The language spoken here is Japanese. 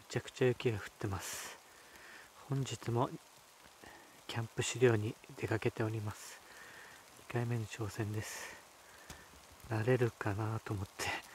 ちゃくちゃ雪が降ってます。本日もキャンプ狩猟に出かけております。2回目の挑戦です。慣れるかなと思って